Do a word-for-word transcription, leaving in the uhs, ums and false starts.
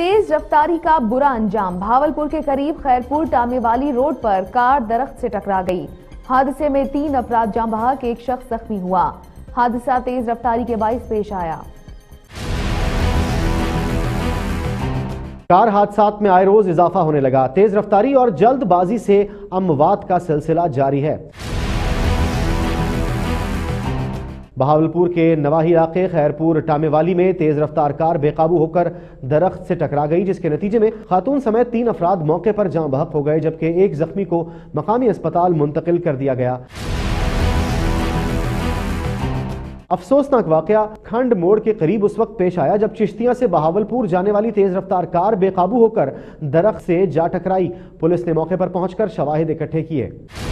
तेज रफ्तारी का बुरा अंजाम। भावलपुर के करीब खैरपुर टामेवाली रोड पर कार दरख्त से टकरा गई। हादसे में तीन अफराद जान बहक, एक शख्स जख्मी हुआ। हादसा तेज रफ्तारी के बाइस पेश आया। कार हादसात में आए रोज इजाफा होने लगा। तेज रफ्तारी और जल्दबाजी से अमवात का सिलसिला जारी है। बहावलपुर के नवाही इलाके खैरपुर टामेवाली में तेज रफ्तार कार बेकाबू होकर दरख्त से टकरा गई, जिसके नतीजे में खातून समेत तीन अफराद मौके पर जान बहक हो गए, जबकि एक जख्मी को मकामी अस्पताल मुंतकिल कर दिया गया। अफसोसनाक वाकया खंड मोड़ के करीब उस वक्त पेश आया जब चिश्तिया से बहावलपुर जाने वाली तेज रफ्तार कार बेकाबू होकर दरख्त से जा टकराई। पुलिस ने मौके पर पहुंचकर शवाहिद इकट्ठे किए।